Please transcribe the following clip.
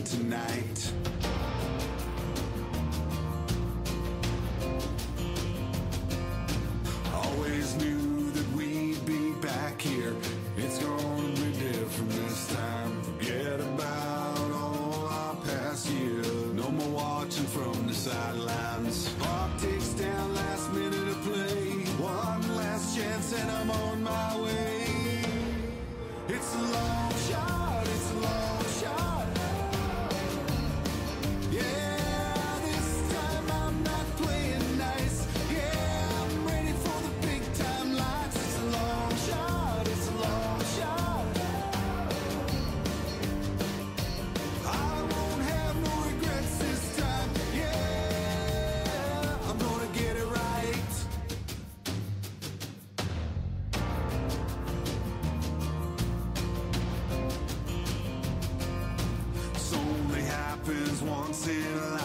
tonight. Always knew that we'd be back here. It's gonna be different this time. Forget about all our past years. No more watching from the sidelines. Clock ticks down, last minute of play. One last chance and I'm on my way. It's a long shot, it's a long shot. Yeah, this time I'm not playing nice. Yeah, I'm ready for the big time lights. It's a long shot, it's a long shot. I won't have no regrets this time. Yeah, I'm gonna get it right. Only happens once in a